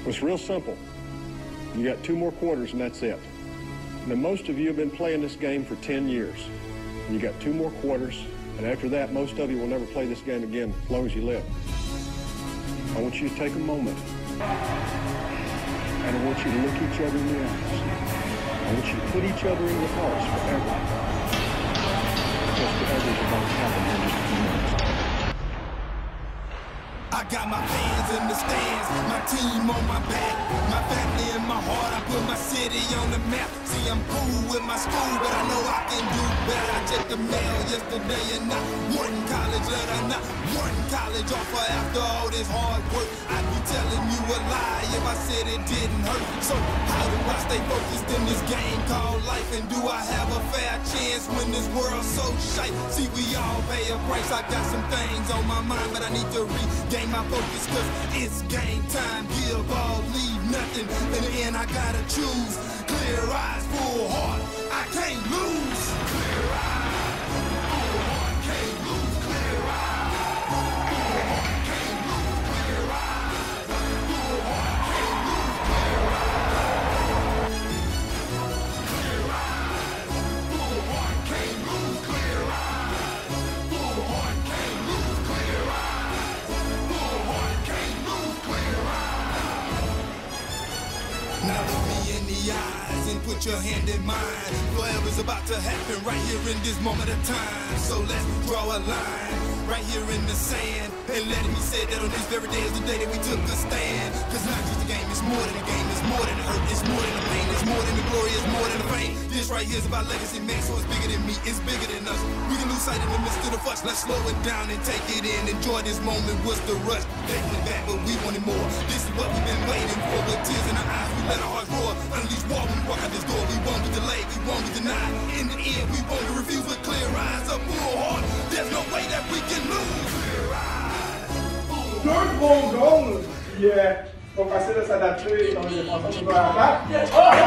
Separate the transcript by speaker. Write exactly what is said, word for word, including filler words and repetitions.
Speaker 1: It's real simple. You got two more quarters and that's it. Now, most of you have been playing this game for ten years. You got two more quarters, and after that, most of you will never play this game again as long as you live. I want you to take a moment, and I want you to look each other in the eyes. I want you to put each other in your hearts forever. Because forever is about to happen in just a few minutes.
Speaker 2: I got my fans in the stands, my team on my back, my family in my heart. I put my city on the map. See, I'm cool with my school, but I know I can do better. I checked the mail yesterday and not one college letter, not one college offer after all this hard work. I'd be telling you a lie if I said it didn't hurt. So how do I stay focused in this game called life? And do I have a fair chance when this world's so shite? See, we all pay a price. I got some things on my mind, but I need to regain my focus, cause it's game time. Give all, leave nothing. In the end, I gotta choose. Clear eyes, full heart, I can't lose. Clear eyes, full heart, can't lose. Clear eyes, full heart, can't lose. Clear eyes, full heart, can't lose. Clear eyes, clear eyes, full heart, can't lose. Clear eyes, full heart, can't lose. Clear eyes, full heart, can't lose. Clear eyes. Now look me in the eyes and put your hand in mine. Forever's about to happen right here in this moment of time. So let's draw a line right here in the sand, and let it be said that on this very day is the day that we took a stand. Cause not just a game, it's more than a game, it's more than a hurt, it's more than a pain, it's more than the glory, it's more than the fame. This right here is about legacy, man, so it's bigger than me, it's bigger than us. We can lose sight in the midst of the fuss. Let's slow it down and take it in. Enjoy this moment, what's the rush? They went back, but we wanted more. This is what we've been waiting for. With tears in our eyes, we let our hearts roar. Unleash war when we walk out this door. We won't be delayed, we won't be denied. In the end, we won't be refused with clear eyes, a full heart. There's no way that we can lose. Clear eyes, full
Speaker 3: Third ball goal. Yeah. Pour passer de s'adapter dans les défenseurs.